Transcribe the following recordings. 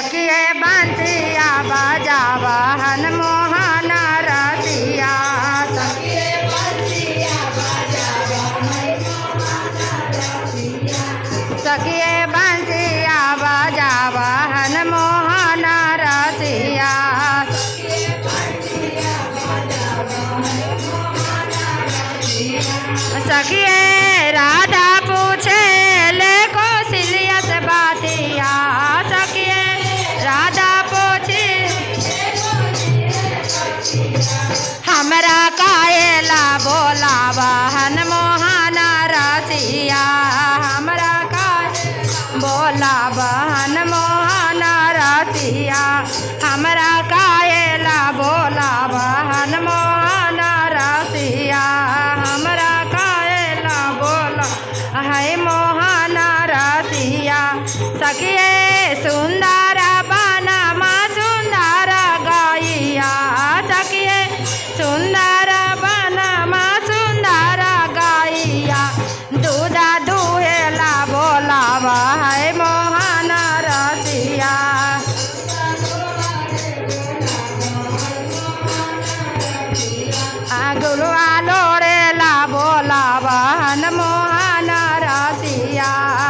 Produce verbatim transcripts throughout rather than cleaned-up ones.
सखिए बंसिया बजावा हनुमान रसिया। सखिए बंसिया बजावा सखिए बंसिया बजावा हनुमान रसिया। सखिए राधा पूछे ले कौशल्या से बातिया। सखिए राधा पूछी हमरा कायला बोलावा हनुमान रसिया। हमरा काय बोलावा हनुमान रसिया। हमरा कायला बोलावा हनुमान रसिया। हमरा कायला बोला है मोहन रसिया। सखिए सुंदर बनमा सुंदर गैया। सखिए सुंदर बनमा सुंदर गैया। दूध दुहेला बोलावा है मोहन रसिया। गुलवा लोरेला बोलावा हनुमान रसिया।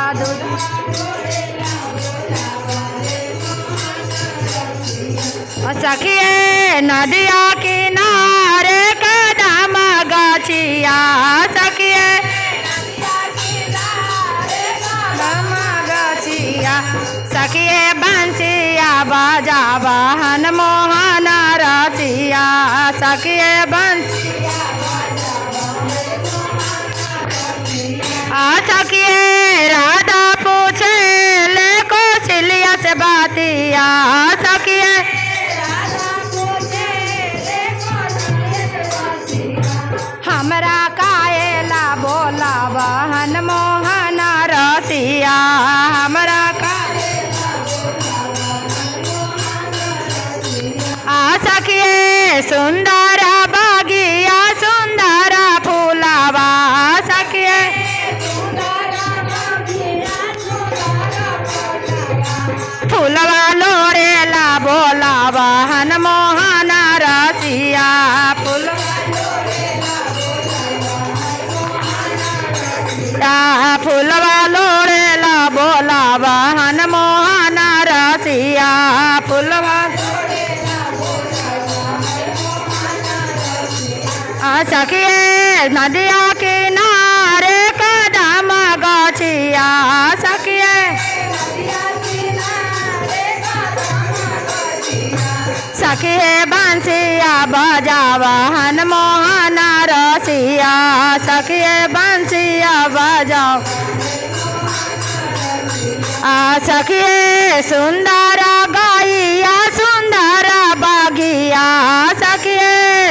सखिए नदिया किनारे कदम गाछिया। सखिए कदम गाछिया। सखिए बंसिया बजावा हनुमान रसिया। सखिए बंसिया सखिए राधा पूछे ले कौशल्या से बातिया। सखिए हमरा कायला बोलावा हनुमान रसिया। हमरा आ सखिए सुंदर बगिया सुंदर फूलावा। सखिए फूलवा लोरेला बोलावा हनुमान रसिया। फूलवा लोरेला बोलावा हनुमान रसिया। फूलवा सखिए नदिया किनारे कदम गाछिया। सखिए सखिए बंसिया बजावा हनुमान रसिया। सखिए बंसिया बजाओ आ सखिए सुंदर गैया सुंदर बगिया। सखिए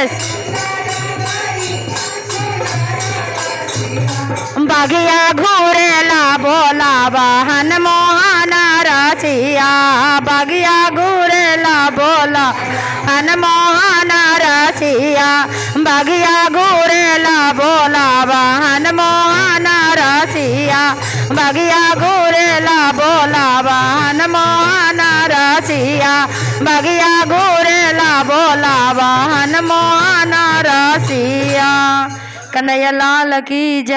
बगिया घूरेला बोलावा हनुमान रसिया। बगिया घूरेला बोला हनुमान रसिया। बगिया घूरेला बोलावा हनुमान रसिया। बगिया घूरेला बोलावा हनुमान रसिया। बगिया घूरेला बोलावा हनुमान रसिया। कन्हैया लाल की जय।